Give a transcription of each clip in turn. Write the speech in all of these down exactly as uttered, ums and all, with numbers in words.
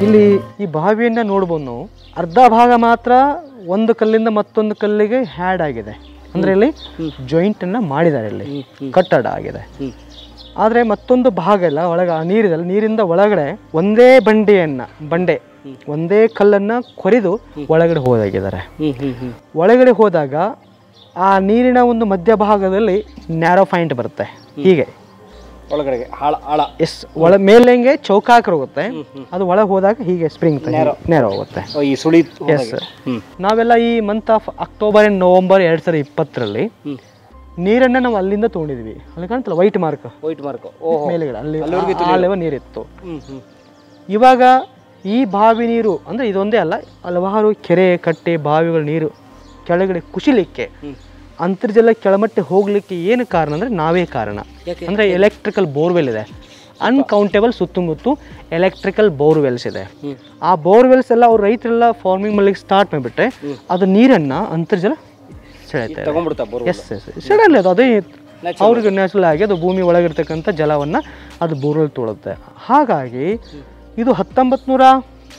ಇಲ್ಲಿ ಈ ಬಾವಿಯನ್ನು ನೋಡ್ಬೋದು ನಾವು. ಅರ್ಧ ಭಾಗ ಮಾತ್ರ ಒಂದು ಕಲ್ಲಿಂದ ಮತ್ತೊಂದು ಕಲ್ಲಿಗೆ ಹ್ಯಾಡ್ ಆಗಿದೆ, ಅಂದರೆ ಇಲ್ಲಿ ಜಾಯಿಂಟನ್ನು ಮಾಡಿದ್ದಾರೆ, ಇಲ್ಲಿ ಕಟ್ಟಡ ಆಗಿದೆ. ಆದರೆ ಮತ್ತೊಂದು ಭಾಗ ಎಲ್ಲ ಒಳಗೆ ನೀರಿದಲ್ಲ, ನೀರಿಂದ ಒಳಗಡೆ ಒಂದೇ ಬಂಡೆಯನ್ನು ಬಂಡೆ ಒಂದೇ ಕಲ್ಲನ್ನು ಕೊರೆದು ಒಳಗಡೆ ಹೋದಾಗಿದ್ದಾರೆ. ಒಳಗಡೆ ಹೋದಾಗ ಆ ನೀರಿನ ಒಂದು ಮಧ್ಯಭಾಗದಲ್ಲಿ ನ್ಯಾರೋ ಪಾಯಿಂಟ್ ಬರುತ್ತೆ, ಹೀಗೆ ಒಳಗಡೆ ಆಳ ಆಳ ಎಸ್ ಒಳ ಮೇಲೆಂಗೆ ಚೌಕಾಕರ ಹೋಗುತ್ತೆ, ಅದು ಒಳಗೆ ಹೋದಾಗ ಹೀಗೆ ಸ್ಪ್ರಿಂಗ್ ನೇರ ಹೋಗುತ್ತೆ. ಈ ಸುಳಿ ಎಸ್ ನಾವೆಲ್ಲ ಈ month of October and November ಎರಡು ಸಾವಿರದ ಇಪ್ಪತ್ತರಲ್ಲಿ ನೀರನ್ನು ನಾವು ಅಲ್ಲಿಂದ ತೊಗೊಂಡಿದ್ವಿ. ಅಲ್ಲಿ ಕಾಣ್ತಲ್ಲ ವೈಟ್ ಮಾರ್ಕ್, ವೈಟ್ ಮಾರ್ಕ್ ಮೇಲೆಗಡೆ ಅಲ್ಲಿ ಆಳೆವ ನೀರಿತ್ತು. ಇವಾಗ ಈ ಬಾವಿ ನೀರು ಅಂದರೆ ಇದೊಂದೇ ಅಲ್ಲ, ಹಲವಾರು ಕೆರೆ ಕಟ್ಟೆ ಬಾವಿಗಳ ನೀರು ಕೆಳಗಡೆ ಕುಸಿಲಿಕ್ಕೆ, ಅಂತರ್ಜಲ ಕೆಳಮಟ್ಟ ಹೋಗ್ಲಿಕ್ಕೆ ಏನು ಕಾರಣ ಅಂದರೆ ನಾವೇ ಕಾರಣ. ಅಂದರೆ ಎಲೆಕ್ಟ್ರಿಕಲ್ ಬೋರ್ವೆಲ್ ಇದೆ, ಅನ್ಕೌಂಟೇಬಲ್ ಸುತ್ತಮುತ್ತ ಎಲೆಕ್ಟ್ರಿಕಲ್ ಬೋರ್ವೆಲ್ಸ್ ಇದೆ. ಆ ಬೋರ್ವೆಲ್ಸ್ ಎಲ್ಲ ಅವ್ರು ರೈತರೆಲ್ಲ ಫಾರ್ಮಿಂಗ್ ಮಾಡ್ಲಿಕ್ಕೆ ಸ್ಟಾರ್ಟ್ ಮಾಡಿಬಿಟ್ರೆ ಅದು ನೀರನ್ನು ಅಂತರ್ಜಲ ಸೆಳೆಯುತ್ತೆ. ಎಸ್ ಎಸ್ ಸಡನ್ಲಿ ಅದು ಅದೇ ಅವ್ರಿಗೆ ನ್ಯಾಚುರಲ್ ಆಗಿ ಅದು ಭೂಮಿ ಒಳಗಿರ್ತಕ್ಕಂಥ ಜಲವನ್ನು ಅದು ಬೋರ್ವೆಲ್ ತೊಳುತ್ತೆ. ಹಾಗಾಗಿ ಇದು ಹತ್ತೊಂಬತ್ತು ನೂರ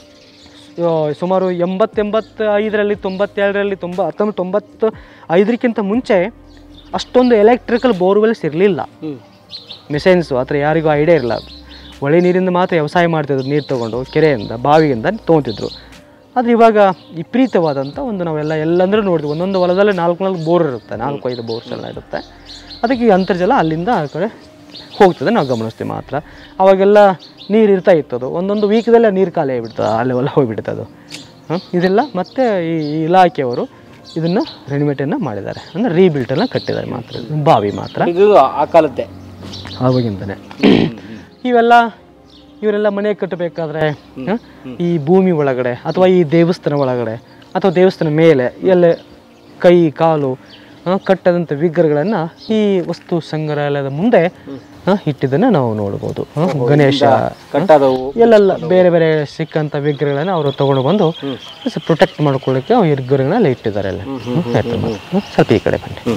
ಸುಮಾರು ಎಂಬತ್ತೆಂಬತ್ತ ಐದರಲ್ಲಿ ತೊಂಬತ್ತೆರಡರಲ್ಲಿ ತೊಂಬ ಹತ್ತೊಂಬತ್ತು ತೊಂಬತ್ತು ಐದಕ್ಕಿಂತ ಮುಂಚೆ ಅಷ್ಟೊಂದು ಎಲೆಕ್ಟ್ರಿಕಲ್ ಬೋರ್ವೆಲ್ಸ್ ಇರಲಿಲ್ಲ. ಮಿಷನ್ಸು ಆ ಥರ ಯಾರಿಗೂ ಐಡಿಯಾ ಇರಲ್ಲ. ಒಳ್ಳೆ ನೀರಿಂದ ಮಾತ್ರ ವ್ಯವಸಾಯ ಮಾಡ್ತಿದ್ರು, ನೀರು ತೊಗೊಂಡು ಕೆರೆಯಿಂದ ಬಾವಿಯಿಂದ ತೊಗೊತಿದ್ರು. ಆದರೆ ಇವಾಗ ವಿಪರೀತವಾದಂಥ ಒಂದು ನಾವೆಲ್ಲ ಎಲ್ಲಂದ್ರೂ ನೋಡಿದ್ವಿ, ಒಂದೊಂದು ಹೊಲದಲ್ಲಿ ನಾಲ್ಕು ನಾಲ್ಕು ಬೋರ್ ಇರುತ್ತೆ, ನಾಲ್ಕು ಐದು ಬೋರ್ಸ್ ಎಲ್ಲ ಇರುತ್ತೆ. ಅದಕ್ಕೆ ಈ ಅಂತರ್ಜಲ ಅಲ್ಲಿಂದ ಆ ಕಡೆ ಹೋಗ್ತದೆ, ನಾವು ಗಮನಿಸ್ತೀವಿ ಮಾತ್ರ. ಅವಾಗೆಲ್ಲ ನೀರು ಇರ್ತಾ ಇತ್ತದು, ಒಂದೊಂದು ವೀಕ್ದಲ್ಲೇ ನೀರು ಖಾಲಿ ಆಗಿಬಿಡ್ತದೆ, ಅಲ್ಲಿ ಎಲ್ಲ ಹೋಗಿಬಿಡ್ತದೆ ಅದು. ಹಾಂ ಇದೆಲ್ಲ ಮತ್ತು ಈ ಇಲಾಖೆಯವರು ಇದನ್ನು ರೆನಿಮೇಟನ್ನು ಮಾಡಿದ್ದಾರೆ, ಅಂದರೆ ರೀಬಿಲ್ಟನ್ನು ಕಟ್ಟಿದ್ದಾರೆ ಮಾತ್ರ, ಬಾವಿ ಮಾತ್ರ ಇದು ಆ ಕಾಲದ್ದೇ ಆವಾಗಿಂದನೇ. ಇವೆಲ್ಲ ಇವರೆಲ್ಲ ಮನೆ ಕಟ್ಟಬೇಕಾದ್ರೆ ಈ ಭೂಮಿ ಒಳಗಡೆ ಅಥವಾ ಈ ದೇವಸ್ಥಾನ ಒಳಗಡೆ ಅಥವಾ ದೇವಸ್ಥಾನ ಮೇಲೆ ಎಲ್ಲೇ ಕೈ ಕಾಲು ಕಟ್ಟದಂಥ ವಿಗ್ರಹಗಳನ್ನು ಈ ವಸ್ತು ಸಂಗ್ರಹಾಲಯದ ಮುಂದೆ ಇಟ್ಟಿದ್ದನ್ನು ನಾವು ನೋಡ್ಬೋದು. ಗಣೇಶ ಎಲ್ಲೆಲ್ಲ ಬೇರೆ ಬೇರೆ ಸಿಕ್ಕಂಥ ವಿಗ್ರಹಗಳನ್ನು ಅವರು ತಗೊಂಡು ಬಂದು ಪ್ರೊಟೆಕ್ಟ್ ಮಾಡ್ಕೊಳ್ಳಿಕ್ಕೆ ಆ ವಿಗ್ರಹಗಳನ್ನ ಇಟ್ಟಿದ್ದಾರೆ. ಎಲ್ಲ ಸ್ವಲ್ಪ ಈ ಕಡೆ ಬನ್ನಿ.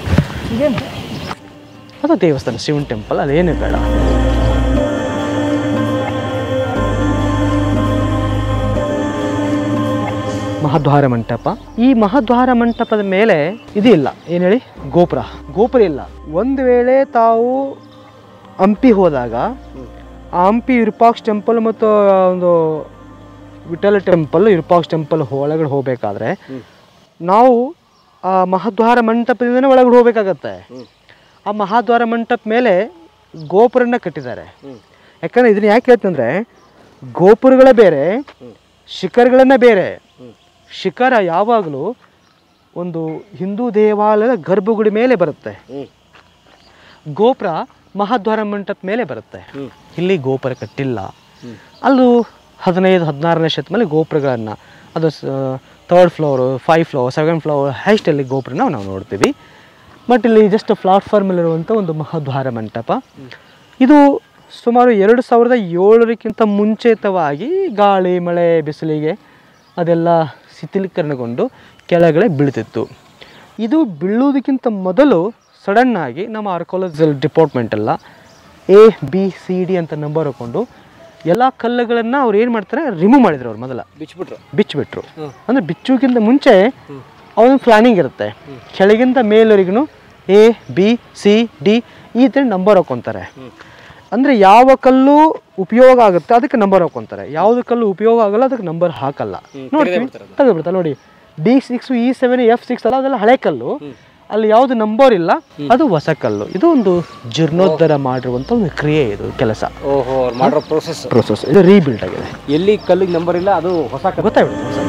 ಅದು ದೇವಸ್ಥಾನ, ಶಿವನ್ ಟೆಂಪಲ್, ಅದೇನು ಬೇಡ. ಮಹಾದ್ವಾರ ಮಂಟಪ. ಈ ಮಹಾದ್ವಾರ ಮಂಟಪದ ಮೇಲೆ ಇದು ಇಲ್ಲ, ಏನು ಹೇಳಿ, ಗೋಪುರ ಗೋಪುರ ಇಲ್ಲ. ಒಂದು ವೇಳೆ ತಾವು ಹಂಪಿ ಹೋದಾಗ ಆ ಹಂಪಿ ವಿರೂಪಾಕ್ಷ ಟೆಂಪಲ್ ಮತ್ತು ಒಂದು ವಿಠಲ ಟೆಂಪಲ್, ವಿರೂಪಾಕ್ಷ ಟೆಂಪಲ್ ಒಳಗಡೆ ಹೋಗಬೇಕಾದ್ರೆ ನಾವು ಆ ಮಹಾದ್ವಾರ ಮಂಟಪದಿಂದನೇ ಒಳಗಡೆ ಹೋಗ್ಬೇಕಾಗತ್ತೆ. ಆ ಮಹಾದ್ವಾರ ಮಂಟಪ ಮೇಲೆ ಗೋಪುರನ ಕಟ್ಟಿದ್ದಾರೆ. ಯಾಕಂದರೆ ಇದನ್ನ ಯಾಕೆ ಹೇಳ್ತಂದರೆ, ಗೋಪುರಗಳೇ ಬೇರೆ, ಶಿಖರಗಳನ್ನೇ ಬೇರೆ. ಶಿಖರ ಯಾವಾಗಲೂ ಒಂದು ಹಿಂದೂ ದೇವಾಲಯದ ಗರ್ಭಗುಡಿ ಮೇಲೆ ಬರುತ್ತೆ, ಗೋಪುರ ಮಹಾದ್ವಾರ ಮಂಟಪ ಮೇಲೆ ಬರುತ್ತೆ. ಇಲ್ಲಿ ಗೋಪುರ ಕಟ್ಟಿಲ್ಲ. ಅಲ್ಲೂ ಹದಿನೈದು ಹದಿನಾರನೇ ಶತಮಾನದಲ್ಲಿ ಗೋಪುರಗಳನ್ನು, ಅದು third floor, five floor, seven floor ಹೈಸ್ಟಲ್ಲಿ ಗೋಪುರನ ನಾವು ನೋಡ್ತೀವಿ. ಬಟ್ ಇಲ್ಲಿ ಜಸ್ಟ್ ಪ್ಲಾಟ್ಫಾರ್ಮಲ್ಲಿರುವಂಥ ಒಂದು ಮಹಾದ್ವಾರ ಮಂಟಪ. ಇದು ಸುಮಾರು ಎರಡು ಸಾವಿರದ ಏಳರಕ್ಕಿಂತ ಮುಂಚಿತವಾಗಿ ಗಾಳಿ ಮಳೆ ಬಿಸಿಲಿಗೆ ಅದೆಲ್ಲ ಶಿಥಿಲೀಕರಣಗೊಂಡು ಕೆಳಗಡೆ ಬೀಳ್ತಿತ್ತು. ಇದು ಬೀಳುವುದಕ್ಕಿಂತ ಮೊದಲು ಸಡನ್ನಾಗಿ ನಮ್ಮ ಆರ್ಕಿಯಾಲಜಿಕಲ್ ಡಿಪಾರ್ಟ್ಮೆಂಟ್ ಎಲ್ಲ ಎ ಬಿ ಸಿ ಡಿ ಅಂತ ನಂಬರ್ ಹಾಕ್ಕೊಂಡು ಎಲ್ಲ ಕಲ್ಲುಗಳನ್ನು ಅವ್ರು ಏನು ಮಾಡ್ತಾರೆ, ರಿಮೂವ್ ಮಾಡಿದ್ರು. ಅವ್ರು ಮೊದಲ ಬಿಚ್ಚಿಬಿಟ್ರು ಬಿಚ್ಚಿಬಿಟ್ರು ಅಂದರೆ ಬಿಚ್ಚೋಕ್ಕಿಂತ ಮುಂಚೆ ಅವನೊಂದು ಪ್ಲಾನಿಂಗ್ ಇರುತ್ತೆ. ಕೆಳಗಿಂದ ಮೇಲವರೆಗೂ ಎ ಬಿ ಸಿ ಡಿ ಈ ಥರ ನಂಬರ್ ಹಾಕ್ಕೊತಾರೆ. ಅಂದರೆ ಯಾವ ಕಲ್ಲು ಉಪಯೋಗ ಆಗುತ್ತೆ ಅದಕ್ಕೆ ನಂಬರ್ ಹಾಕ್ಕೊತಾರೆ, ಯಾವುದು ಕಲ್ಲು ಉಪಯೋಗ ಆಗಲ್ಲ ಅದಕ್ಕೆ ನಂಬರ್ ಹಾಕಲ್ಲ. ನೋಡ್ತೀವಿ ತೆಗೆದುಬಿಡ್ತಾರೆ ನೋಡಿ, D six E seven F six ಅಲ್ಲ, ಅದೆಲ್ಲ ಹಳೆ ಕಲ್ಲು, ಅಲ್ಲಿ ಯಾವುದು ನಂಬರ್ ಇಲ್ಲ, ಅದು ಹೊಸ ಕಲ್ಲು. ಇದು ಒಂದು ಜೀರ್ಣೋದ್ಧಾರ ಮಾಡಿರುವಂಥ ಒಂದು ಕ್ರಿಯೆ, ಇದು ಕೆಲಸ. ಓಹೋ, ಮಾಡೋ ಪ್ರೋಸೆಸ್ ಪ್ರೋಸೆಸ್ ಇದು ರೀಬಿಲ್ಡ್ ಆಗಿದೆ. ಎಲ್ಲಿ ಕಲ್ಲಿಗೆ ನಂಬರ್ ಇಲ್ಲ ಅದು ಹೊಸ ಗೊತ್ತಾಗ್ಬಿಡುತ್ತೆ. ಹೊಸ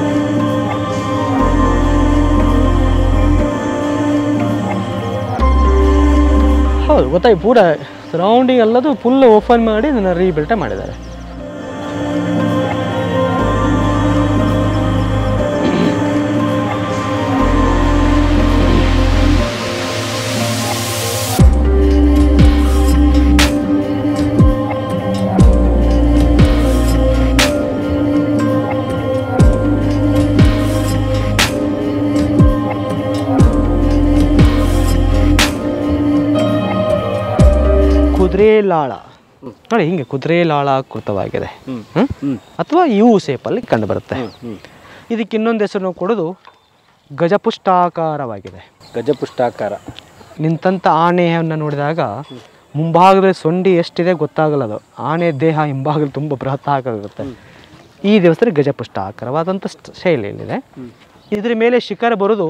ಹೌದು ಗೊತ್ತಾಗಿ, ಪೂರ ಸರೌಂಡಿಂಗ್ ಎಲ್ಲದು ಫುಲ್ ಓಪನ್ ಮಾಡಿ ಅದನ್ನು ರೀಬಿಲ್ಟೇ ಮಾಡಿದ್ದಾರೆ. ಕುದುರೆಲಾಳ ನೋಡಿ ಹಿಂಗೆ ಕುದುರೆ ಲಾಳಾಕೃತವಾಗಿದೆ ಹ್ಮ್. ಹ್ಮ್? ಹ್ಮ್. ಅಥವಾ ಯು ಸೇಪಲ್ಲಿ ಕಂಡು ಬರುತ್ತೆ. ಹ್ಮ್. ಇದಕ್ಕೆ ಇನ್ನೊಂದು ಹೆಸರು ನಾವು ಕೊಡೋದು ಗಜಪುಷ್ಟಾಕಾರವಾಗಿದೆ. ಗಜಪುಷ್ಟಾಕಾರ. ನಿಂತಂಥ ಆನೆಯನ್ನು ನೋಡಿದಾಗ ಮುಂಭಾಗದಲ್ಲಿ ಸೊಂಡಿ ಎಷ್ಟಿದೆ ಗೊತ್ತಾಗಲ್ಲ. ಅದು ಆನೆ ದೇಹ ಹಿಂಭಾಗದಲ್ಲಿ ತುಂಬ ಬೃಹತ್ ಆಗುತ್ತೆ. ಈ ದೇವಸ್ಥಾನ ಗಜಪುಷ್ಟ ಆಕಾರವಾದಂಥ ಶೈಲಿಯಲ್ಲಿದೆ. ಇದ್ರ ಮೇಲೆ ಶಿಖರ ಬರೋದು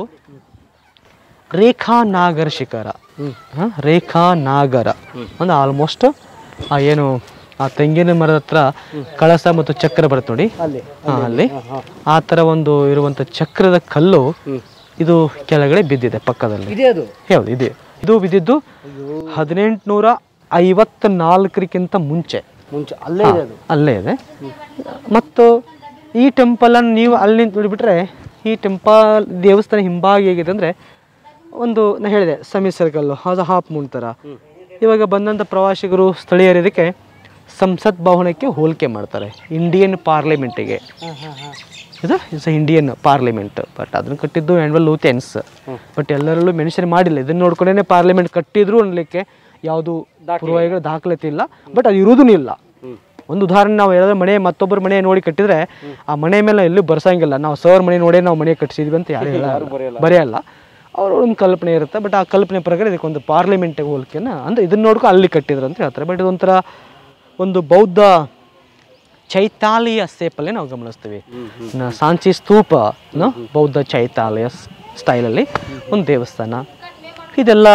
ರೇಖಾ ನಾಗರ ಶಿಖರ. ಹಾಂ, ರೇಖಾ ನಾಗರ ಅಂದ್ರೆ ಆಲ್ಮೋಸ್ಟ್ ಆ ಏನು ಆ ತೆಂಗಿನ ಮರದ ಹತ್ರ ಕಳಸ ಮತ್ತು ಚಕ್ರ ಬರುತ್ತೆ ನೋಡಿ, ಹಾಂ ಅಲ್ಲಿ ಆ ಥರ ಒಂದು ಇರುವಂಥ ಚಕ್ರದ ಕಲ್ಲು ಇದು ಕೆಳಗಡೆ ಬಿದ್ದಿದೆ ಪಕ್ಕದಲ್ಲಿ. ಹೌದು, ಇದೆ. ಇದು ಬಿದ್ದಿದ್ದು ಹದಿನೆಂಟುನೂರ ಐವತ್ತ ನಾಲ್ಕರಿಗಿಂತ ಮುಂಚೆ ಮುಂಚೆ ಅಲ್ಲೇ ಇದೆ ಅದು. ಅಲ್ಲೇ ಇದೆ. ಮತ್ತು ಈ ಟೆಂಪಲನ್ನು ನೀವು ಅಲ್ಲಿ ನಿಂತು ನೋಡಿಬಿಟ್ರೆ ಈ ಟೆಂಪಲ್ ದೇವಸ್ಥಾನ ಹಿಂಭಾಗಿ ಹೇಗಿದೆ ಅಂದರೆ ಒಂದು ನಾ ಹೇಳಿದೆ ಸೆಮಿ ಸರ್ಕಲ್ಲು, ಅದು ಹಾಫ್ ಮೂನ್ ಥರ. ಇವಾಗ ಬಂದಂಥ ಪ್ರವಾಸಿಗರು ಸ್ಥಳೀಯರು ಇದಕ್ಕೆ ಸಂಸತ್ ಭವನಕ್ಕೆ ಹೋಲಿಕೆ ಮಾಡ್ತಾರೆ, ಇಂಡಿಯನ್ ಪಾರ್ಲಿಮೆಂಟಿಗೆ. ಇದು ಇಟ್ಸ್ ಇಂಡಿಯನ್ ಪಾರ್ಲಿಮೆಂಟ್, ಬಟ್ ಅದನ್ನು ಕಟ್ಟಿದ್ದು ಆ್ಯನ್ವಲ್ ಲೂಥೆನ್ಸ್. ಬಟ್ ಎಲ್ಲರಲ್ಲೂ ಮೆನ್ಷನ್ ಮಾಡಿಲ್ಲ. ಇದನ್ನು ನೋಡ್ಕೊಂಡೇ ಪಾರ್ಲಿಮೆಂಟ್ ಕಟ್ಟಿದ್ರು ಅನ್ನಲಿಕ್ಕೆ ಯಾವುದು ಪುರಾವೆಗಳ ದಾಖಲಾತಿ ಇಲ್ಲ. ಬಟ್ ಅದು ಇರೋದೂ ಇಲ್ಲ. ಒಂದು ಉದಾಹರಣೆ, ನಾವು ಯಾರಾದ್ರೂ ಮನೆ ಮತ್ತೊಬ್ಬರ ಮನೆ ನೋಡಿ ಕಟ್ಟಿದ್ರೆ ಆ ಮನೆ ಮೇಲೆ ಎಲ್ಲೂ ಬರ್ಸಂಗಿಲ್ಲ. ನಾವು ಸರ್ ಮನೆ ನೋಡಿ ನಾವು ಮನೆ ಕಟ್ಟಿಸಿದ್ವಿ ಅಂತ ಯಾರು ಹೇಳಲ್ಲ, ಬರೆಯಲ್ಲ. ಅವ್ರ ಒಂದು ಕಲ್ಪನೆ ಇರುತ್ತೆ. ಬಟ್ ಆ ಕಲ್ಪನೆ ಪ್ರಕಾರ ಇದಕ್ಕೊಂದು ಪಾರ್ಲಿಮೆಂಟಿಗೆ ಹೋಲಿಕೆನ ಅಂದರೆ ಇದನ್ನ ನೋಡ್ಕೊ ಅಲ್ಲಿ ಕಟ್ಟಿದ್ರು ಅಂತ ಹೇಳ್ತಾರೆ. ಬಟ್ ಇದೊಂಥರ ಒಂದು ಬೌದ್ಧ ಚೈತಾಲಯ ಸೇಪಲ್ಲೇ ನಾವು ಗಮನಿಸ್ತೀವಿ. ಸಾಂಚಿ ಸ್ತೂಪ ಬೌದ್ಧ ಚೈತಾಲಯ ಸ್ಟೈಲಲ್ಲಿ ಒಂದು ದೇವಸ್ಥಾನ. ಇದೆಲ್ಲ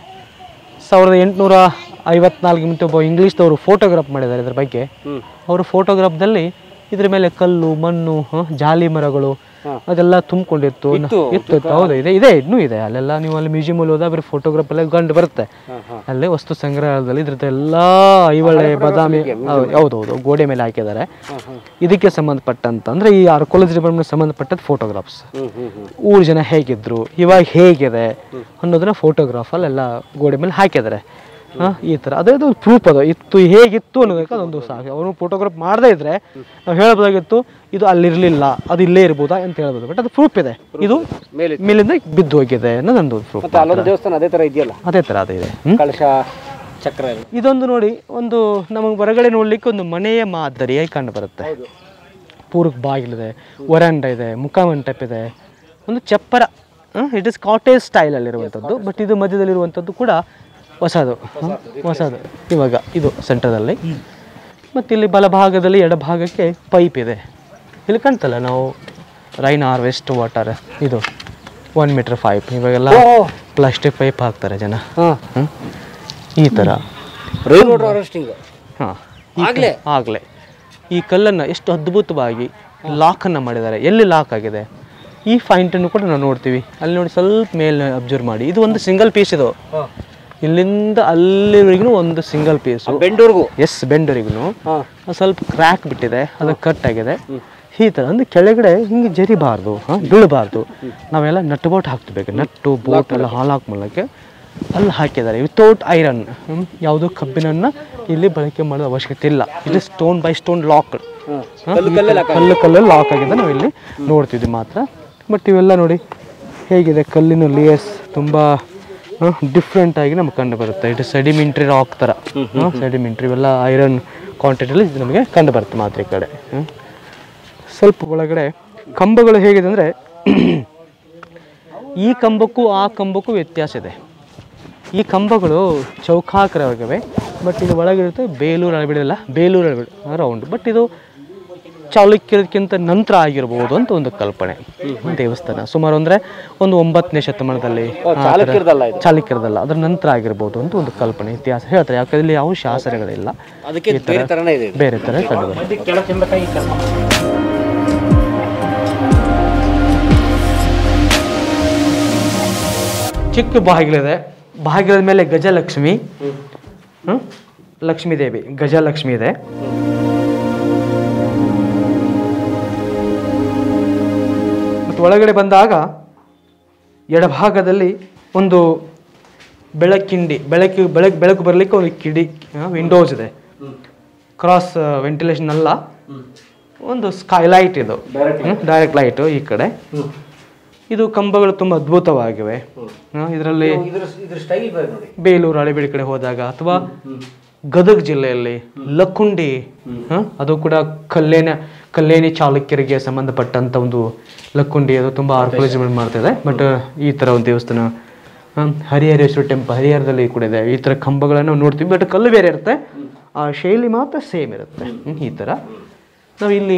ಸಾವಿರದ ಎಂಟುನೂರ ಐವತ್ನಾಲ್ಕು ಮುಂಚೆ ಒಬ್ಬ ಇಂಗ್ಲೀಷ್ದವರು ಫೋಟೋಗ್ರಾಫ್ ಮಾಡಿದ್ದಾರೆ ಇದ್ರ ಬಗ್ಗೆ. ಅವರು ಫೋಟೋಗ್ರಾಫ್ದಲ್ಲಿ ಇದ್ರ ಮೇಲೆ ಕಲ್ಲು, ಮಣ್ಣು, ಜಾಲಿ ಮರಗಳು ಅದೆಲ್ಲ ತುಂಬಿಕೊಂಡಿತ್ತು. ಇತ್ತು, ಹೌದು, ಇದೆ ಇದೆ ಇನ್ನೂ ಇದೆ. ಅಲ್ಲೆಲ್ಲ ನೀವು ಅಲ್ಲಿ ಮ್ಯೂಸಿಯಮಲ್ಲಿ ಹೋದ ಬರೀ ಫೋಟೋಗ್ರಾಫ್ ಎಲ್ಲ ಕಂಡು ಬರುತ್ತೆ. ಅಲ್ಲೇ ವಸ್ತು ಸಂಗ್ರಹಾಲಯದಲ್ಲಿ ಇದ್ರದ್ದು ಎಲ್ಲ ಐವಳೆ, ಬಾದಾಮಿ, ಹೌದೌದು, ಗೋಡೆ ಮೇಲೆ ಹಾಕಿದ್ದಾರೆ. ಇದಕ್ಕೆ ಸಂಬಂಧಪಟ್ಟಂತ ಅಂದರೆ ಈ ಆರ್ಕೋಲಜಿ ಡಿಪಾರ್ಟ್ಮೆಂಟ್ ಸಂಬಂಧಪಟ್ಟದ್ದು ಫೋಟೋಗ್ರಾಫ್ಸ್. ಊರು ಜನ ಹೇಗಿದ್ರು, ಇವಾಗ ಹೇಗಿದೆ ಅನ್ನೋದನ್ನ ಫೋಟೋಗ್ರಾಫಲ್ಲೆಲ್ಲ ಗೋಡೆ ಮೇಲೆ ಹಾಕಿದ್ದಾರೆ. ಹಾಂ, ಈ ಥರ ಅದೇದು ಪ್ರೂಫ್ ಅದು ಇತ್ತು, ಹೇಗಿತ್ತು ಅನ್ನೋದಕ್ಕೆ ಅದೊಂದು ಸಾಕು. ಅವನು ಫೋಟೋಗ್ರಾಫ್ ಮಾಡದೇ ಇದ್ರೆ ನಾವು ಹೇಳ್ಬೋದಾಗಿತ್ತು ಇದು ಅಲ್ಲಿರಲಿಲ್ಲ, ಅದು ಇಲ್ಲೇ ಇರ್ಬೋದಾ ಅಂತ ಹೇಳ್ಬೋದು. ಬಟ್ ಅದು ಪ್ರೂಫ್ ಇದೆ, ಇದು ಮೇಲಿಂದ ಬಿದ್ದು ಹೋಗಿದೆ ಅನ್ನೋದೊಂದು ಪ್ರೂಫ್. ದೇವಸ್ಥಾನ ಅದೇ ಥರ ಇದೆಯಲ್ಲ, ಅದೇ ಥರ ಅದೇ ಇದೆ. ಕಳಶ ಚಕ್ರ. ಇದೊಂದು ನೋಡಿ, ಒಂದು ನಮಗೆ ಹೊರಗಡೆ ನೋಡ್ಲಿಕ್ಕೆ ಒಂದು ಮನೆಯ ಮಾದರಿಯಾಗಿ ಕಂಡು ಬರುತ್ತೆ. ಪೂರ್ವಕ್ಕೆ ಬಾಗಿಲಿದೆ, ವರಾಂಡ ಇದೆ, ಮುಖಮಂಟಪ ಇದೆ, ಒಂದು ಚಪ್ಪರ. ಇಟ್ ಇಸ್ ಕಾಟೇಜ್ ಸ್ಟೈಲಲ್ಲಿರುವಂಥದ್ದು. ಬಟ್ ಇದು ಮಧ್ಯದಲ್ಲಿರುವಂಥದ್ದು ಕೂಡ ಹೊಸದು ಹೊಸದು ಇವಾಗ ಇದು ಸೆಂಟರ್ದಲ್ಲಿ. ಮತ್ತು ಇಲ್ಲಿ ಬಲಭಾಗದಲ್ಲಿ ಎಡಭಾಗಕ್ಕೆ ಪೈಪ್ ಇದೆ. ಇಲ್ಲಿ ಕಾಣ್ತಲ್ಲ ನಾವು ರೈನ್ ಹಾರ್ವೆಸ್ಟ್ ವಾಟರ್, ಇದು ಒನ್ ಮೀಟರ್ ಪೈಪ್. ಇವಾಗೆಲ್ಲ ಪ್ಲಾಸ್ಟಿಕ್ ಪೈಪ್ ಹಾಕ್ತಾರೆ ಜನ. ಹ್ಞೂ, ಈ ಥರ ರೈನ್ ವಾಟರ್ ಹಾರ್ವೆಸ್ಟಿಂಗ್. ಹಾಂ, ಆಗಲೇ ಆಗಲೇ ಈ ಕಲ್ಲನ್ನು ಎಷ್ಟು ಅದ್ಭುತವಾಗಿ ಲಾಕನ್ನು ಮಾಡಿದ್ದಾರೆ. ಎಲ್ಲಿ ಲಾಕ್ ಆಗಿದೆ ಈ ಪಾಯಿಂಟನ್ನು ಕೂಡ ನಾವು ನೋಡ್ತೀವಿ. ಅಲ್ಲಿ ನೋಡಿ, ಸ್ವಲ್ಪ ಮೇಲೆ ಅಬ್ಸರ್ವ್ ಮಾಡಿ. ಇದು ಒಂದು ಸಿಂಗಲ್ ಪೀಸ್. ಇದು ಇಲ್ಲಿಂದ ಅಲ್ಲಿವರೆಗೂ ಒಂದು ಸಿಂಗಲ್ ಪೀಸು, ಬೆಂಡೂರ್ಗು. ಎಸ್, ಬೆಂಡೂರಿಗೂ ಸ್ವಲ್ಪ ಕ್ರ್ಯಾಕ್ ಬಿಟ್ಟಿದೆ, ಅದು ಕಟ್ ಆಗಿದೆ. ಈ ಥರ ಅಂದರೆ ಕೆಳಗಡೆ ಹಿಂಗೆ ಜರಿಬಾರ್ದು, ಹಾಂ, ಬೀಳಬಾರ್ದು. ನಾವೆಲ್ಲ ನಟ್ ಬೋಟ್ ಹಾಕ್ತಿಬೇಕು. ನಟ್ಟು ಬೋಟ್ ಎಲ್ಲ ಹಾಲು ಹಾಕ್ಮಲ್ಲಕ್ಕೆ ಅಲ್ಲಿ ಹಾಕಿದ್ದಾರೆ. ವಿತೌಟ್ ಐರನ್, ಯಾವುದೋ ಕಬ್ಬಿನನ್ನು ಇಲ್ಲಿ ಬಳಕೆ ಮಾಡೋದು ಅವಶ್ಯಕತೆ ಇಲ್ಲ. ಇದು ಸ್ಟೋನ್ ಬೈ ಸ್ಟೋನ್ ಲಾಕ್, ಕಲ್ಲು ಕಲ್ಲಲ್ಲಿ ಲಾಕ್ ಆಗಿದೆ. ನಾವು ಇಲ್ಲಿ ನೋಡ್ತಿದ್ವಿ ಮಾತ್ರ. ಬಟ್ ಇವೆಲ್ಲ ನೋಡಿ ಹೇಗಿದೆ, ಕಲ್ಲಿನ ಲೇಯರ್ಸ್ ತುಂಬ ಡಿಫ್ರೆಂಟ್ ಆಗಿ ನಮ್ಗೆ ಕಂಡು ಬರುತ್ತೆ. ಇಟ್ ಸೆಡಿಮೆಂಟ್ರಿ ರಾಕ್ ಥರ, ಸೆಡಿಮೆಂಟ್ರಿ ಇವೆಲ್ಲ ಐರನ್ ಕ್ವಾಂಟಿಟಿಯಲ್ಲಿ ನಮಗೆ ಕಂಡು ಬರುತ್ತೆ ಮಾತ್ರ. ಈ ಕಡೆ ಸ್ವಲ್ಪ ಒಳಗಡೆ ಕಂಬಗಳು ಹೇಗಿದೆ ಅಂದರೆ ಈ ಕಂಬಕ್ಕೂ ಆ ಕಂಬಕ್ಕೂ ವ್ಯತ್ಯಾಸ ಇದೆ. ಈ ಕಂಬಗಳು ಚೌಕಾಕಾರವಾಗಿವೆ. ಬಟ್ ಇದು ಒಳಗಿರುತ್ತೆ ಬೇಲೂರು ಹಳೆಬೀಡಲ್ಲ, ಬೇಲೂರು ಹಳೆಬೀಡು ರೌಂಡ್. ಬಟ್ ಇದು ಚಾಲುಕ್ಯರಕ್ಕಿಂತ ನಂತರ ಆಗಿರ್ಬೋದು ಅಂತ ಒಂದು ಕಲ್ಪನೆ. ದೇವಸ್ಥಾನ ಸುಮಾರು ಅಂದರೆ ಒಂದು ಒಂಬತ್ತನೇ ಶತಮಾನದಲ್ಲಿ, ಚಾಲುಕ್ಯರದಲ್ಲ, ಅದರ ನಂತರ ಆಗಿರ್ಬೋದು ಅಂತ ಒಂದು ಕಲ್ಪನೆ, ಇತಿಹಾಸ ಹೇಳ್ತಾರೆ. ಯಾಕಂದ್ರೆ ಇಲ್ಲಿ ಯಾವ ಶಾಸನಗಳಿಲ್ಲ, ಬೇರೆ ಥರ ಕಂಡು ಬರುತ್ತೆ. ಚಿಕ್ಕ ಬಾಗಿಲಿದೆ. ಬಾಗಿಲದ ಮೇಲೆ ಗಜಲಕ್ಷ್ಮಿ, ಹ್ಞೂ ಲಕ್ಷ್ಮೀ ದೇವಿ, ಗಜಲಕ್ಷ್ಮಿ ಇದೆ. ಮತ್ತು ಒಳಗಡೆ ಬಂದಾಗ ಎಡಭಾಗದಲ್ಲಿ ಒಂದು ಬೆಳಕಿಂಡಿ, ಬೆಳಕು ಬೆಳಕು ಬೆಳಕು ಬರಲಿಕ್ಕೆ ಒಂದು ಕಿಡಿ, ವಿಂಡೋಸ್ ಇದೆ. ಕ್ರಾಸ್ ವೆಂಟಿಲೇಷನ್ ಅಲ್ಲ, ಒಂದು ಸ್ಕೈಲೈಟ್ ಇದು, ಡೈರೆಕ್ಟ್ ಲೈಟು ಈ ಕಡೆ. ಇದು ಕಂಬಗಳು ತುಂಬ ಅದ್ಭುತವಾಗಿವೆ. ಇದರಲ್ಲಿ ಬೇಲೂರು ಹಳೆಬೀಡು ಕಡೆ ಹೋದಾಗ ಅಥವಾ ಗದಗ ಜಿಲ್ಲೆಯಲ್ಲಿ ಲಕ್ಕುಂಡಿ, ಅದು ಕೂಡ ಕಲ್ಲೇನ ಕಲ್ಲೇನಿ ಚಾಲುಕ್ಯರಿಗೆ ಸಂಬಂಧಪಟ್ಟಂಥ ಒಂದು ಲಕ್ಕುಂಡಿ, ಅದು ತುಂಬ ಆರ್ಕಲೈಸ್ಮೆಂಟ್ ಮಾಡ್ತಿದೆ. ಬಟ್ ಈ ಥರ ಒಂದು ದೇವಸ್ಥಾನ ಹರಿಹರೇಶ್ವರ ಟೆಂಪಲ್ ಹರಿಹರದಲ್ಲಿ ಕೂಡ ಇದೆ. ಈ ಥರ ಕಂಬಗಳನ್ನು ನೋಡ್ತೀವಿ, ಬಟ್ ಕಲ್ಲು ಬೇರೆ ಇರುತ್ತೆ, ಆ ಶೈಲಿ ಮಾತ್ರ ಸೇಮ್ ಇರುತ್ತೆ. ಈ ಥರ ನಾವು ಇಲ್ಲಿ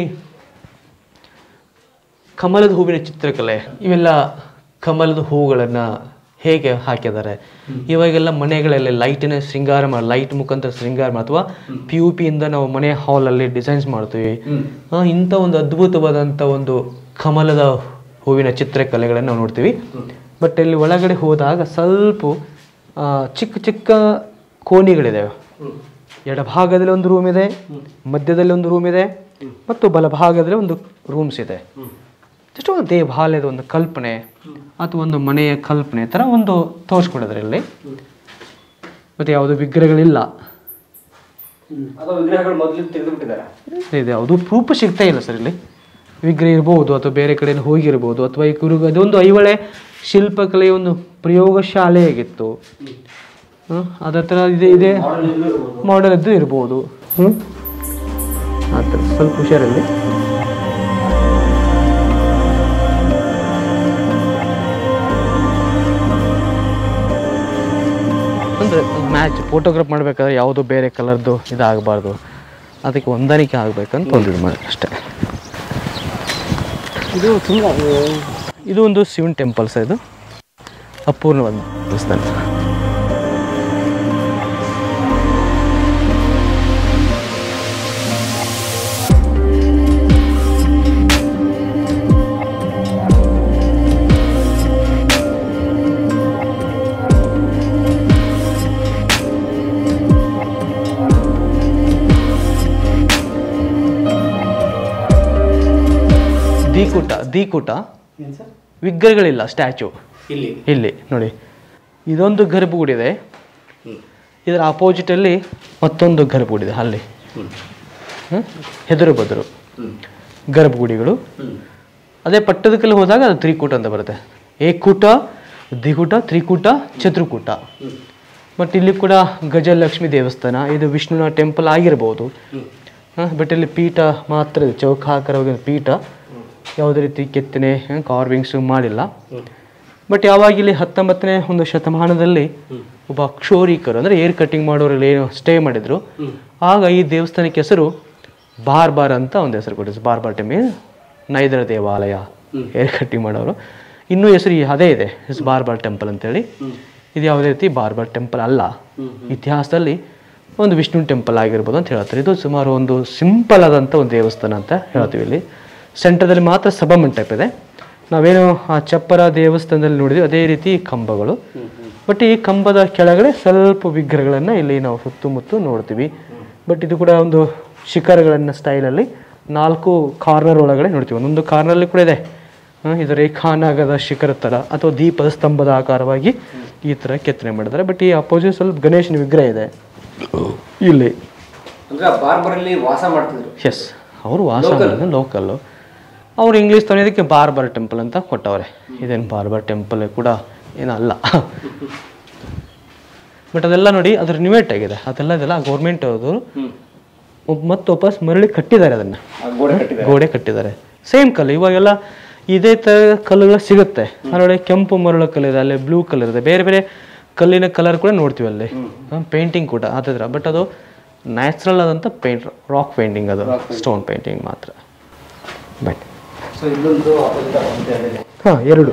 ಕಮಲದ ಹೂವಿನ ಚಿತ್ರಕಲೆ, ಇವೆಲ್ಲ ಕಮಲದ ಹೂಗಳನ್ನು ಹೇಗೆ ಹಾಕಿದ್ದಾರೆ. ಇವಾಗೆಲ್ಲ ಮನೆಗಳಲ್ಲಿ ಲೈಟಿನ ಶೃಂಗಾರ ಮಾಡಿ ಲೈಟ್ ಮುಖಾಂತರ ಶೃಂಗಾರ ಮಾಡಿ ಅಥವಾ ಪಿ ಯು ಪಿಯಿಂದ ನಾವು ಮನೆ ಹಾಲಲ್ಲಿ ಡಿಸೈನ್ಸ್ ಮಾಡ್ತೀವಿ. ಇಂಥ ಒಂದು ಅದ್ಭುತವಾದಂಥ ಒಂದು ಕಮಲದ ಹೂವಿನ ಚಿತ್ರಕಲೆಗಳನ್ನು ನಾವು ನೋಡ್ತೀವಿ. ಬಟ್ ಇಲ್ಲಿ ಒಳಗಡೆ ಹೋದಾಗ ಸ್ವಲ್ಪ ಚಿಕ್ಕ ಚಿಕ್ಕ ಕೋಣೆಗಳಿದ್ದಾವೆ. ಎಡಭಾಗದಲ್ಲಿ ಒಂದು ರೂಮ್ ಇದೆ, ಮಧ್ಯದಲ್ಲಿ ಒಂದು ರೂಮ್ ಇದೆ, ಮತ್ತು ಬಲಭಾಗದಲ್ಲಿ ಒಂದು ರೂಮ್ಸ್ ಇದೆ. ಜಸ್ಟ್ ಒಂದು ದೇವಾಲಯದ ಒಂದು ಕಲ್ಪನೆ ಅಥವಾ ಒಂದು ಮನೆಯ ಕಲ್ಪನೆ ಥರ ಒಂದು ತೋರಿಸ್ಕೊಂಡಿದ್ರೆ ಇಲ್ಲಿ. ಮತ್ತು ಯಾವುದೋ ವಿಗ್ರಹಗಳಿಲ್ಲ, ಇದೆ ಯಾವುದು ಪ್ರೂಫ್ ಸಿಗ್ತಾ ಇಲ್ಲ ಸರ್. ಇಲ್ಲಿ ವಿಗ್ರಹ ಇರ್ಬೋದು ಅಥವಾ ಬೇರೆ ಕಡೆಯಲ್ಲಿ ಹೋಗಿರ್ಬೋದು, ಅಥವಾ ಈ ಕುರುಗ ಅದೊಂದು ಐಹೊಳೆ ಶಿಲ್ಪಕಲೆಯ ಒಂದು ಪ್ರಯೋಗಶಾಲೆಯಾಗಿತ್ತು. ಅದ ಥರ ಇದೆ ಇದೆ ಮಾಡೆಲ್ ಇದ್ದು ಇರ್ಬೋದು. ಹ್ಞೂ ಆ ಥರ ಸ್ವಲ್ಪ ಹುಷಾರಲ್ಲಿ. ಅಂದರೆ ಮ್ಯಾಚ್ ಫೋಟೋಗ್ರಾಫ್ ಮಾಡಬೇಕಾದ್ರೆ ಯಾವುದೋ ಬೇರೆ ಕಲರ್ದು ಇದಾಗಬಾರ್ದು, ಅದಕ್ಕೆ ಹೊಂದಾಣಿಕೆ ಆಗಬೇಕಂತ ಒಂದು ಇದು ಮಾಡಿ ಅಷ್ಟೇ. ಇದು ತುಂಬ ಇದು ಒಂದು ಶಿವನ್ ಟೆಂಪಲ್ಸ್, ಇದು ಅಪೂರ್ಣವಾದ ದೇವಸ್ಥಾನ. ದೀಕೂಟ ದೀಕೂಟ ವಿಗ್ರಹಗಳಿಲ್ಲ, ಸ್ಟ್ಯಾಚು ಇಲ್ಲಿ ಇಲ್ಲಿ ನೋಡಿ. ಇದೊಂದು ಗರ್ಭಗುಡಿ ಇದೆ, ಇದರ ಅಪೋಸಿಟಲ್ಲಿ ಮತ್ತೊಂದು ಗರ್ಭಗುಡಿ ಇದೆ. ಅಲ್ಲಿ ಹೆದರು ಬದರು ಗರ್ಭಗುಡಿಗಳು. ಅದೇ ಪಟ್ಟದಕಲ್ಲಿ ಹೋದಾಗ ಅದು ತ್ರಿಕೂಟ ಅಂತ ಬರುತ್ತೆ. ಏಕೂಟ, ದ್ವಿಕೂಟ, ತ್ರಿಕೂಟ, ಚತುರ್ಕೂಟ. ಬಟ್ ಇಲ್ಲಿ ಕೂಡ ಗಜಲಕ್ಷ್ಮಿ ದೇವಸ್ಥಾನ, ಇದು ವಿಷ್ಣುನ ಟೆಂಪಲ್ ಆಗಿರ್ಬೋದು. ಬಟ್ ಇಲ್ಲಿ ಪೀಠ ಮಾತ್ರ ಇದೆ, ಚೌಕಾಕಾರವಾಗಿರೋ ಪೀಠ, ಯಾವುದೇ ರೀತಿ ಕೆತ್ತನೆ ಕಾರ್ವಿಂಗ್ಸು ಮಾಡಿಲ್ಲ. ಬಟ್ ಯಾವಾಗ ಇಲ್ಲಿ ಹತ್ತೊಂಬತ್ತನೇ ಒಂದು ಶತಮಾನದಲ್ಲಿ ಒಬ್ಬ ಕ್ಷೌರಿಕರು ಅಂದರೆ ಏರ್ ಕಟ್ಟಿಂಗ್ ಮಾಡೋರಲ್ಲಿ ಏನು ಸ್ಟೇ ಮಾಡಿದ್ರು, ಆಗ ಈ ದೇವಸ್ಥಾನಕ್ಕೆ ಹೆಸರು ಬಾರ್ಬಾರ್ ಅಂತ ಒಂದು ಹೆಸರು ಕೊಟ್ಟಿದ್ರು. ಬಾರ್ಬಾರ್ ಟೆಂಪಲ್, ನೈದರ ದೇವಾಲಯ, ಏರ್ ಕಟ್ಟಿಂಗ್ ಮಾಡೋರು. ಇನ್ನೂ ಹೆಸರು ಅದೇ ಇದೆ, ಬಾರ್ಬಾರ್ ಟೆಂಪಲ್ ಅಂತೇಳಿ. ಇದು ಯಾವುದೇ ರೀತಿ ಬಾರ್ಬಾರ್ ಟೆಂಪಲ್ ಅಲ್ಲ, ಇತಿಹಾಸದಲ್ಲಿ ಒಂದು ವಿಷ್ಣು ಟೆಂಪಲ್ ಆಗಿರ್ಬೋದು ಅಂತ ಹೇಳ್ತಾರೆ. ಇದು ಸುಮಾರು ಒಂದು ಸಿಂಪಲ್ ಆದಂಥ ಒಂದು ದೇವಸ್ಥಾನ ಅಂತ ಹೇಳ್ತೀವಿ. ಇಲ್ಲಿ ಸೆಂಟರ್ದಲ್ಲಿ ಮಾತ್ರ ಸಭಾಮಂಟಪ ಇದೆ. ನಾವೇನು ಆ ಚಪ್ಪರ ದೇವಸ್ಥಾನದಲ್ಲಿ ನೋಡಿದ್ವಿ ಅದೇ ರೀತಿ ಕಂಬಗಳು. ಬಟ್ ಈ ಕಂಬದ ಕೆಳಗಡೆ ಸ್ವಲ್ಪ ವಿಗ್ರಹಗಳನ್ನು ಇಲ್ಲಿ ನಾವು ಸುತ್ತಮುತ್ತ ನೋಡ್ತೀವಿ. ಬಟ್ ಇದು ಕೂಡ ಒಂದು ಶಿಖರಗಳನ್ನು ಸ್ಟೈಲಲ್ಲಿ ನಾಲ್ಕು ಕಾರ್ನರ್ ಒಳಗಡೆ ನೋಡ್ತೀವಿ. ಒಂದೊಂದು ಕಾರ್ನರಲ್ಲಿ ಕೂಡ ಇದೆ. ಇದು ರೇಖಾನಾಗದ ಶಿಖರ ಥರ ಅಥವಾ ದೀಪದ ಸ್ತಂಭದ ಆಕಾರವಾಗಿ ಈ ಥರ ಕೆತ್ತನೆ ಮಾಡಿದ್ದಾರೆ. ಬಟ್ ಈ ಅಪೋಸಿಟ್ ಸ್ವಲ್ಪ ಗಣೇಶನ ವಿಗ್ರಹ ಇದೆ ಇಲ್ಲಿ. ವಾಸ ಮಾಡ್ತಿದ್ರು. ಎಸ್, ಅವರು ವಾಸ ಲೋಕಲ್ಲು. ಅವರು ಇಂಗ್ಲೀಷ್ ತೊಗೊಳೋದಕ್ಕೆ ಬಾರ್ಬರ್ ಟೆಂಪಲ್ ಅಂತ ಕೊಟ್ಟವ್ರೆ. ಇದೇನು ಬಾರ್ಬರ್ ಟೆಂಪಲ್ ಕೂಡ ಏನಲ್ಲ. ಬಟ್ ಅದೆಲ್ಲ ನೋಡಿ ಅದ್ರ ರಿನೋವೇಟ್ ಆಗಿದೆ. ಅದೆಲ್ಲ ಇದೆಲ್ಲ ಗೌರ್ಮೆಂಟ್ ಅವರು ಮತ್ತೆ ವಾಪಸ್ ಮರಳಿ ಕಟ್ಟಿದ್ದಾರೆ, ಅದನ್ನು ಗೋಡೆ ಕಟ್ಟಿದ್ದಾರೆ. ಸೇಮ್ ಕಲ್ಲು. ಇವಾಗೆಲ್ಲ ಇದೇ ಥರ ಕಲ್ಲುಗಳು ಸಿಗುತ್ತೆ. ಅದರೊಳಗೆ ಕೆಂಪು ಮರಳು ಕಲ್ಲಿದೆ, ಅಲ್ಲಿ ಬ್ಲೂ ಕಲರ್ ಇದೆ, ಬೇರೆ ಬೇರೆ ಕಲ್ಲಿನ ಕಲರ್ ಕೂಡ ನೋಡ್ತೀವಿ ಅಲ್ಲಿ. ಪೇಂಟಿಂಗ್ ಕೂಡ ಆ ಥರ. ಬಟ್ ಅದು ನ್ಯಾಚುರಲ್ ಆದಂಥ ಪೇಂಟ್, ರಾಕ್ ಪೇಂಟಿಂಗ್, ಅದು ಸ್ಟೋನ್ ಪೇಂಟಿಂಗ್ ಮಾತ್ರ. ಬಟ್ ಹಾಂ, ಎರಡು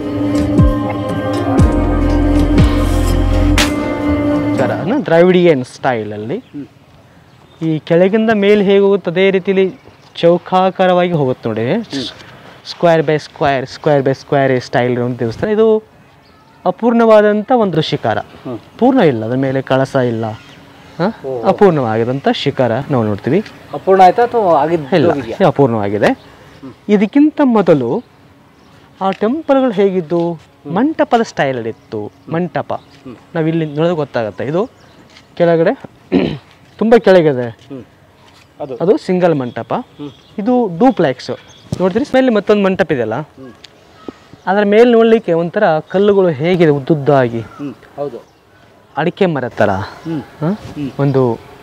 ದ್ರಾವಿಡಿಯನ್ ಸ್ಟೈಲಲ್ಲಿ ಈ ಕೆಳಗಿಂದ ಮೇಲೆ ಹೇಗೆ ಹೋಗುತ್ತೆ ಅದೇ ರೀತಿಲಿ ಚೌಕಾಕಾರವಾಗಿ ಹೋಗುತ್ತೆ ನೋಡಿ. Square by square square by square style ಇರೋ ದೇವಸ್ಥಾನ. ಇದು ಅಪೂರ್ಣವಾದಂಥ ಒಂದು ಶಿಖರ, ಪೂರ್ಣ ಇಲ್ಲ, ಅದ್ರ ಮೇಲೆ ಕಳಸ ಇಲ್ಲ, ಅಪೂರ್ಣವಾಗಿದಂಥ ಶಿಖರ ನಾವು ನೋಡ್ತೀವಿ. ಅಪೂರ್ಣ ಆಯ್ತಾ ಅಥವಾ ಇಲ್ಲ, ಅಪೂರ್ಣವಾಗಿದೆ. ಇದಕ್ಕಿಂತ ಮೊದಲು ಆ ಟೆಂಪಲ್ಗಳು ಹೇಗಿದ್ದು ಮಂಟಪದ ಸ್ಟೈಲಲ್ಲಿ ಇತ್ತು. ಮಂಟಪ ನಾವಿಲ್ಲಿ ನೋಡೋದು ಗೊತ್ತಾಗುತ್ತೆ. ಇದು ಕೆಳಗಡೆ ತುಂಬ ಕೆಳಗಿದೆ, ಅದು ಸಿಂಗಲ್ ಮಂಟಪ. ಇದು ಡೂಪ್ಲೆಕ್ಸ್ ನೋಡ್ತೀರಿ. ಮೇಲೆ ಮತ್ತೊಂದು ಮಂಟಪ ಇದೆಯಲ್ಲ, ಅದರ ಮೇಲೆ ನೋಡಲಿಕ್ಕೆ ಒಂಥರ ಕಲ್ಲುಗಳು ಹೇಗಿದೆ ಉದ್ದುದ್ದಾಗಿ, ಹೌದು, ಅಡಿಕೆ ಮರ ಥರ ಒಂದು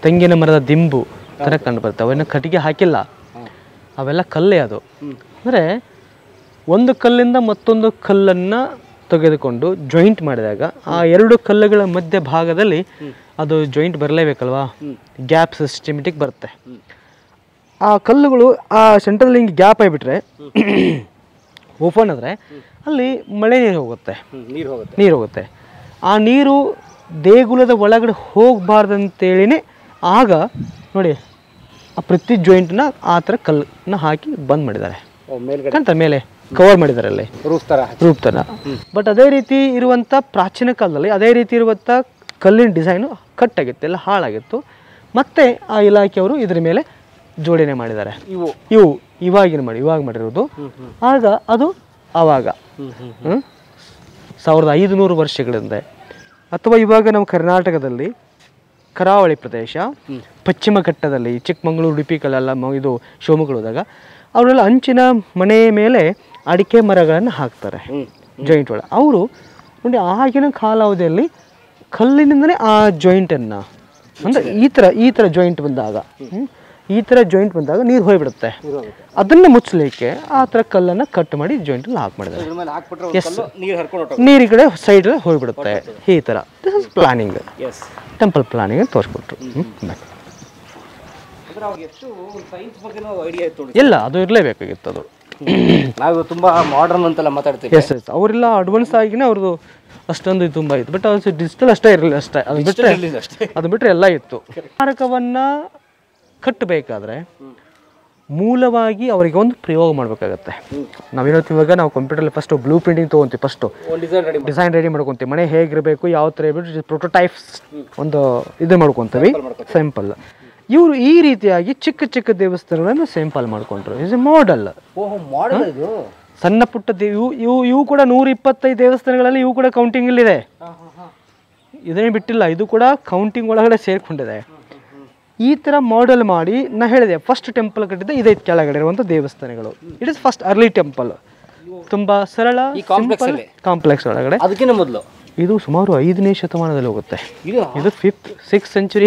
ತೆಂಗಿನ ಮರದ ದಿಂಬು ಥರ ಕಂಡು ಬರುತ್ತೆ. ಅವೇನು ಕಟ್ಟಿಗೆ ಹಾಕಿಲ್ಲ, ಅವೆಲ್ಲ ಕಲ್ಲೇ ಅದು. ಅಂದರೆ ಒಂದು ಕಲ್ಲಿಂದ ಮತ್ತೊಂದು ಕಲ್ಲನ್ನು ತೆಗೆದುಕೊಂಡು ಜಾಯಿಂಟ್ ಮಾಡಿದಾಗ ಆ ಎರಡು ಕಲ್ಲುಗಳ ಮಧ್ಯ ಭಾಗದಲ್ಲಿ ಅದು ಜಾಯಿಂಟ್ ಬರಲೇಬೇಕಲ್ವಾ, ಗ್ಯಾಪ್ ಸಿಸ್ಟಮೆಟಿಕ್ ಬರುತ್ತೆ. ಆ ಕಲ್ಲುಗಳು ಆ ಸೆಂಟ್ರಲ್ ಹಿಂಗೆ ಗ್ಯಾಪ್ ಆಗಿಬಿಟ್ರೆ ಓಪನ್ ಆದರೆ ಅಲ್ಲಿ ಮಳೆ ನೀರು ಹೋಗುತ್ತೆ, ನೀರು ಹೋಗುತ್ತೆ ನೀರು ಹೋಗುತ್ತೆ ಆ ನೀರು ದೇಗುಲದ ಒಳಗಡೆ ಹೋಗಬಾರ್ದಂತೇಳಿನೇ ಆಗ ನೋಡಿ ಆ ಪ್ರತಿ ಜಾಯಿಂಟ್ನ ಆ ಥರ ಕಲ್ಲನ್ನ ಹಾಕಿ ಬಂದ್ ಮಾಡಿದ್ದಾರೆ. ಕಂತ ಮೇಲೆ ಕವರ್ ಮಾಡಿದ್ದಾರೆ ಅಲ್ಲಿ ರೂಪ್ ಥರ ರೂಪ್ ಥರ. ಬಟ್ ಅದೇ ರೀತಿ ಇರುವಂಥ ಪ್ರಾಚೀನ ಕಾಲದಲ್ಲಿ ಅದೇ ರೀತಿ ಇರುವಂಥ ಕಲ್ಲಿನ ಡಿಸೈನು ಕಟ್ಟಾಗಿತ್ತು, ಎಲ್ಲ ಹಾಳಾಗಿತ್ತು. ಮತ್ತೆ ಆ ಇಲಾಖೆಯವರು ಇದ್ರ ಮೇಲೆ ಜೋಡಣೆ ಮಾಡಿದ್ದಾರೆ. ಇವು ಇವು ಇವಾಗಿನ ಮಾಡಿ ಇವಾಗ ಮಾಡಿರೋದು. ಆಗ ಅದು ಆವಾಗ ಸಾವಿರದ ಐದು ನೂರು ವರ್ಷಗಳಿಂದ, ಅಥವಾ ಇವಾಗ ನಮ್ಮ ಕರ್ನಾಟಕದಲ್ಲಿ ಕರಾವಳಿ ಪ್ರದೇಶ ಪಶ್ಚಿಮ ಘಟ್ಟದಲ್ಲಿ ಚಿಕ್ಕಮಗಳೂರು ಉಡುಪಿಗಳೆಲ್ಲ ಇದು ಶಿವಮೊಗ್ಗ ಹೋದಾಗ ಅವರೆಲ್ಲ ಅಂಚಿನ ಮನೆ ಮೇಲೆ ಅಡಿಕೆ ಮರಗಳನ್ನು ಹಾಕ್ತಾರೆ ಜಾಯಿಂಟ್ ಒಳಗೆ. ಅವರು ನೋಡಿ ಆಗಿನ ಕಾಲಾವಧಿಯಲ್ಲಿ ಕಲ್ಲಿನಿಂದಲೇ ಆ ಜಾಯಿಂಟನ್ನು ಅಂದರೆ ಈ ಥರ ಈ ಥರ ಜಾಯಿಂಟ್ ಬಂದಾಗ ಈ ಥರ ಜಾಯಿಂಟ್ ಬಂದಾಗ ನೀರು ಹೋಗ್ಬಿಡುತ್ತೆ, ಅದನ್ನು ಮುಚ್ಚಲಿಕ್ಕೆ ಆ ಥರ ಕಲ್ಲನ್ನು ಕಟ್ ಮಾಡಿ ಜಾಯಿಂಟಲ್ಲಿ ಹಾಕಿ ಮಾಡಿದ್ದಾರೆ. ಎಸ್, ನೀರು ಈ ಕಡೆ ಸೈಡ್ ಹೋಗ್ಬಿಡುತ್ತೆ ಈ ಥರ. This is planning, temple planning ಅಂತ ತೋರಿಸ್ಕೊಟ್ರು. ಇಲ್ಲ, ಅದು ಇರಲೇಬೇಕಾಗಿತ್ತು. ಅದು ನಾವು ತುಂಬ ಮಾಡರ್ನ್ ಅಂತೆಲ್ಲ ಮಾತಾಡ್ತೀವಿ. ಎಸ್ ಎಸ್ ಅವರೆಲ್ಲ ಅಡ್ವಾನ್ಸ್ ಆಗಿನೇ ಅವ್ರದ್ದು ಅಷ್ಟೊಂದು ತುಂಬ ಇತ್ತು. ಬಟ್ ಅದು ಡಿಜಿಟಲ್ ಅಷ್ಟೇ ಇರಲಿಲ್ಲ, ಅಷ್ಟೇ. ಅದು ಬಿಟ್ಟರೆ ಅದು ಬಿಟ್ಟರೆ ಎಲ್ಲ ಇತ್ತು. ಸ್ಮಾರಕವನ್ನು ಕಟ್ಟಬೇಕಾದ್ರೆ ಮೂಲವಾಗಿ ಅವರಿಗೆ ಒಂದು ಪ್ರಯೋಗ ಮಾಡಬೇಕಾಗತ್ತೆ. ನಾವೇನೋ ಇವಾಗ ನಾವು ಕಂಪ್ಯೂಟರಲ್ಲಿ ಫಸ್ಟು ಬ್ಲೂ ಪ್ರಿಂಟಿಂಗ್ ತೊಗೊತೀವಿ, ಫಸ್ಟು ಡಿಸೈನ್ ರೆಡಿ ಮಾಡ್ಕೊತೀವಿ, ಮನೆ ಹೇಗಿರಬೇಕು ಯಾವ ಥರ ಇರಬೇಕು ಪ್ರೋಟೋಟೈಪ್ಸ್ ಒಂದು ಇದು ಮಾಡ್ಕೊತೀವಿ, ಸಿಂಪಲ್. ಇವರು ಈ ರೀತಿಯಾಗಿ ಚಿಕ್ಕ ಚಿಕ್ಕ ದೇವಸ್ಥಾನಗಳನ್ನು ಸಿಂಪಲ್ ಮಾಡ್ಕೊಂಡ್ರು. Is a model. ಸಣ್ಣ ಪುಟ್ಟ ಇವು ಇವು ಇವು ಕೂಡ ನೂರ ಇಪ್ಪತ್ತೈದು ದೇವಸ್ಥಾನಗಳಲ್ಲಿ ಇವು ಕೂಡ ಕೌಂಟಿಂಗಲ್ಲಿದೆ. ಇದನ್ನೇ ಬಿಟ್ಟಿಲ್ಲ, ಇದು ಕೂಡ ಕೌಂಟಿಂಗ್ ಒಳಗಡೆ ಸೇರಿಕೊಂಡಿದೆ. ಈ ಥರ ಮಾಡೆಲ್ ಮಾಡಿ ನಾ ಹೇಳಿದೆ ಫಸ್ಟ್ ಟೆಂಪಲ್ ಕಟ್ಟಿದ್ದ ಇದೈದು ಕೆಳಗಡೆ ಇರುವಂಥ ದೇವಸ್ಥಾನಗಳು. It is first early temple, ತುಂಬ ಸರಳ ಕಾಂಪ್ಲೆಕ್ಸ್ ಒಳಗಡೆ. ಅದಕ್ಕಿಂತ ಮೊದಲು ಇದು ಸುಮಾರು ಐದನೇ ಶತಮಾನದಲ್ಲಿ ಹೋಗುತ್ತೆ. ಇದು ಫಿಫ್ತ್ ಸಿಕ್ಸ್ ಸೆಂಚುರಿ.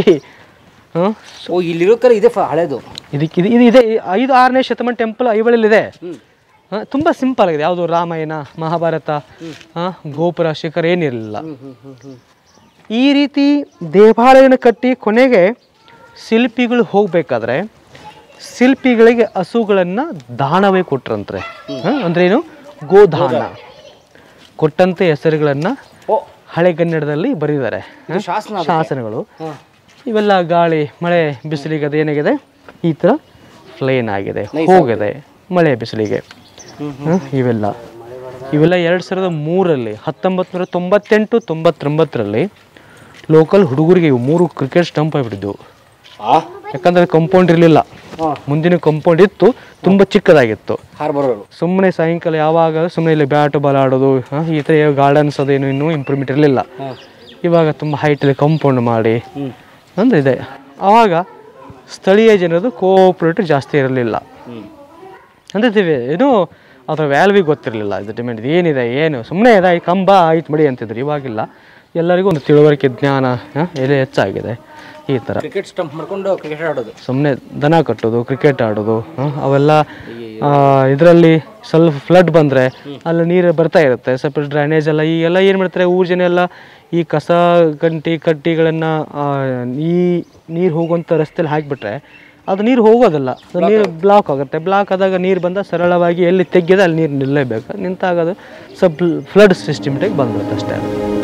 ಓ, ಇಲ್ಲಿರೋ ಕರೆ ಇದೆ ಹಳೇದು. ಇದಕ್ಕೆ ಇದು ಇದು ಇದೆ ಐದು ಆರನೇ ಶತಮಾನ ಟೆಂಪಲ್ ಐವಳಲ್ಲಿದೆ. ತುಂಬ ಸಿಂಪಲ್ ಆಗಿದೆ, ಯಾವುದು ರಾಮಾಯಣ ಮಹಾಭಾರತ ಗೋಪುರ ಶಿಖರ ಏನಿರಲಿಲ್ಲ. ಈ ರೀತಿ ದೇವಾಲಯನ ಕಟ್ಟಿ ಕೊನೆಗೆ ಶಿಲ್ಪಿಗಳು ಹೋಗಬೇಕಾದ್ರೆ ಶಿಲ್ಪಿಗಳಿಗೆ ಹಸುಗಳನ್ನು ದಾನವೇ ಕೊಟ್ರಂತ್ರೆ. ಅಂದ್ರೇನು, ಗೋದಾನ ಕೊಟ್ಟಂತೆ ಹೆಸರುಗಳನ್ನು ಹಳೆಗನ್ನಡದಲ್ಲಿ ಬರೆದಿದ್ದಾರೆ ಶಾಸನಗಳು. ಇವೆಲ್ಲ ಗಾಳಿ ಮಳೆ ಬಿಸಿಲಿಗೆ ಅದೇನಾಗಿದೆ ಈ ಥರ ಫ್ಲೇನ್ ಆಗಿದೆ, ಹೋಗಿದೆ ಮಳೆ ಬಿಸಿಲಿಗೆ. ಇವೆಲ್ಲ ಇವೆಲ್ಲ ಎರಡು ಸಾವಿರದ ಮೂರರಲ್ಲಿ ಹತ್ತೊಂಬತ್ತು ನೂರ ತೊಂಬತ್ತೆಂಟು ತೊಂಬತ್ತೊಂಬತ್ತರಲ್ಲಿ ಲೋಕಲ್ ಹುಡುಗರಿಗೆ ಇವು ಮೂರು ಕ್ರಿಕೆಟ್ ಸ್ಟಂಪ್ ಆಗಿಬಿಟ್ಟಿದ್ದವು. ಯಾಕಂದರೆ ಕಂಪೌಂಡ್ ಇರಲಿಲ್ಲ, ಮುಂದಿನ ಕಂಪೌಂಡ್ ಇತ್ತು, ತುಂಬ ಚಿಕ್ಕದಾಗಿತ್ತು. ಸುಮ್ಮನೆ ಸಾಯಂಕಾಲ ಯಾವಾಗ ಸುಮ್ಮನೆ ಇಲ್ಲಿ ಬ್ಯಾಟ್ ಬಾಲ್ ಆಡೋದು ಈ ಥರ ಗಾರ್ಡನ್ಸ್ ಅದೇನು ಇನ್ನೂ ಇಂಪ್ರೂವ್ಮೆಂಟ್ ಇರಲಿಲ್ಲ. ಇವಾಗ ತುಂಬ ಹೈಟಲ್ಲಿ ಕಂಪೌಂಡ್ ಮಾಡಿ ಅಂದ್ರೆ ಇದೆ. ಆವಾಗ ಸ್ಥಳೀಯ ಜನರದು ಕೋಆಪರೇಟಿವ್ ಜಾಸ್ತಿ ಇರಲಿಲ್ಲ. ಅಂತಿದ್ದೀವಿ ಏನು ಅದರ ವ್ಯಾಲ್ಯೂ ಗೊತ್ತಿರಲಿಲ್ಲ. ಇದು ಡಿಮ್ಯಾಂಡ್ ಏನಿದೆ ಏನು ಸುಮ್ಮನೆ ಇದಾಗಿ ಕಂಬ ಆಯ್ತು ಮಡಿ ಅಂತಿದ್ರು. ಇವಾಗಿಲ್ಲ, ಎಲ್ಲರಿಗೂ ಒಂದು ತಿಳುವಳಿಕೆ ಜ್ಞಾನ ಎಲ್ಲ ಹೆಚ್ಚಾಗಿದೆ. ಈ ಥರ ಕ್ರಿಕೆಟ್ ಸ್ಟಂಪ್ ಮಾಡ್ಕೊಂಡು ಕ್ರಿಕೆಟ್ ಆಡೋದು, ಸುಮ್ಮನೆ ದನ ಕಟ್ಟೋದು, ಕ್ರಿಕೆಟ್ ಆಡೋದು ಅವೆಲ್ಲ. ಇದರಲ್ಲಿ ಸ್ವಲ್ಪ ಫ್ಲಡ್ ಬಂದರೆ ಅಲ್ಲಿ ನೀರು ಬರ್ತಾ ಇರುತ್ತೆ, ಸ್ವಲ್ಪ ಡ್ರೈನೇಜ್ ಎಲ್ಲ ಈಗೆಲ್ಲ ಏನು ಮಾಡ್ತಾರೆ ಊರು ಜನ ಎಲ್ಲ ಈ ಕಸ ಗಂಟಿ ಕಡ್ಡಿಗಳನ್ನು ಈ ನೀರು ಹೋಗುವಂಥ ರಸ್ತೆಯಲ್ಲಿ ಹಾಕಿಬಿಟ್ರೆ ಅದು ನೀರು ಹೋಗೋದಿಲ್ಲ, ಅದು ನೀರು ಬ್ಲಾಕ್ ಆಗುತ್ತೆ. ಬ್ಲಾಕ್ ಆದಾಗ ನೀರು ಬಂದ ಸರಳವಾಗಿ ಎಲ್ಲಿ ತೆಗೆದ ಅಲ್ಲಿ ನೀರು ನಿಲ್ಲಲೇಬೇಕು. ನಿಂತಾಗ ಅದು ಸ್ವಲ್ಪ ಫ್ಲಡ್ ಸಿಸ್ಟಮೆಟಿಕ್ ಬಂದ್ಬಿಡುತ್ತೆ ಅಷ್ಟೇ.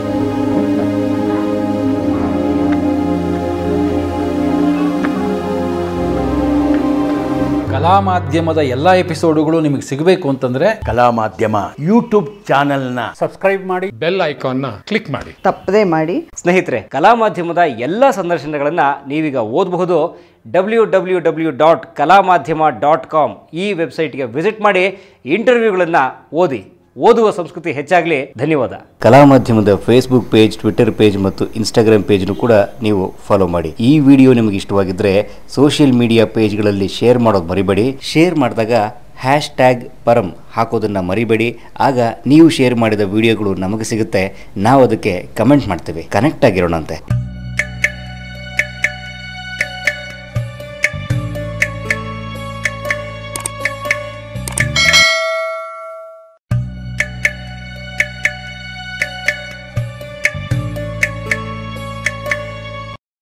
ಕಲಾ ಮಾಧ್ಯಮದ ಎಲ್ಲ ಎಪಿಸೋಡುಗಳು ನಿಮಗೆ ಸಿಗಬೇಕು ಅಂತಂದ್ರೆ ಕಲಾ ಮಾಧ್ಯಮ ಯೂಟ್ಯೂಬ್ ಚಾನೆಲ್ನ ಸಬ್ಸ್ಕ್ರೈಬ್ ಮಾಡಿ, ಬೆಲ್ ಐಕಾನ್ನ ಕ್ಲಿಕ್ ಮಾಡಿ, ತಪ್ಪದೇ ಮಾಡಿ. ಸ್ನೇಹಿತರೆ, ಕಲಾ ಮಾಧ್ಯಮದ ಎಲ್ಲ ಸಂದರ್ಶನಗಳನ್ನು ನೀವೀಗ ಓದಬಹುದು. ಡಬ್ಲ್ಯೂ ಡಬ್ಲ್ಯೂ ಡಬ್ಲ್ಯೂ ಡಾಟ್ ಕಲಾ ಮಾಧ್ಯಮ ಡಾಟ್ ಕಾಮ್ ಈ ವೆಬ್ಸೈಟ್ಗೆ ವಿಸಿಟ್ ಮಾಡಿ ಇಂಟರ್ವ್ಯೂಗಳನ್ನು ಓದಿ. ಓದುವ ಸಂಸ್ಕೃತಿ ಹೆಚ್ಚಾಗಲಿ. ಧನ್ಯವಾದ. ಕಲಾ ಮಾಧ್ಯಮದ ಫೇಸ್ಬುಕ್ ಪೇಜ್, ಟ್ವಿಟರ್ ಪೇಜ್ ಮತ್ತು ಇನ್ಸ್ಟಾಗ್ರಾಮ್ ಪೇಜ್ನು ಕೂಡ ನೀವು ಫಾಲೋ ಮಾಡಿ. ಈ ವಿಡಿಯೋ ನಿಮಗೆ ಇಷ್ಟವಾಗಿದ್ದರೆ ಸೋಷಿಯಲ್ ಮೀಡಿಯಾ ಪೇಜ್ಗಳಲ್ಲಿ ಶೇರ್ ಮಾಡೋದು ಮರಿಬೇಡಿ. ಶೇರ್ ಮಾಡಿದಾಗ ಹ್ಯಾಶ್ ಟ್ಯಾಗ್ ಪರಂ ಹಾಕೋದನ್ನು ಮರಿಬೇಡಿ. ಆಗ ನೀವು ಶೇರ್ ಮಾಡಿದ ವಿಡಿಯೋಗಳು ನಮಗೆ ಸಿಗುತ್ತೆ, ನಾವು ಅದಕ್ಕೆ ಕಮೆಂಟ್ ಮಾಡ್ತೇವೆ. ಕನೆಕ್ಟ್ ಆಗಿರೋಣಂತೆ.